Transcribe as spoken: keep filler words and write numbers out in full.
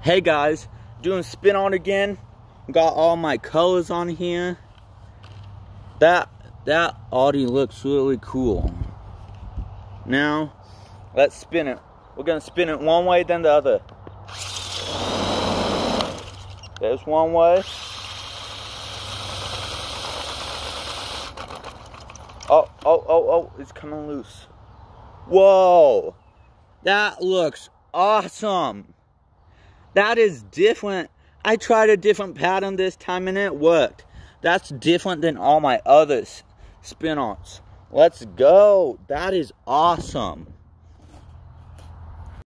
Hey guys, doing spin on again. Got all my colors on here. That that already looks really cool. Now, let's spin it. We're gonna spin it one way, then the other. There's one way. Oh, oh, oh, oh, it's coming loose. Whoa, that looks awesome. That is different. I tried a different pattern this time and it worked. That's different than all my other spin-ons. Let's go. That is awesome.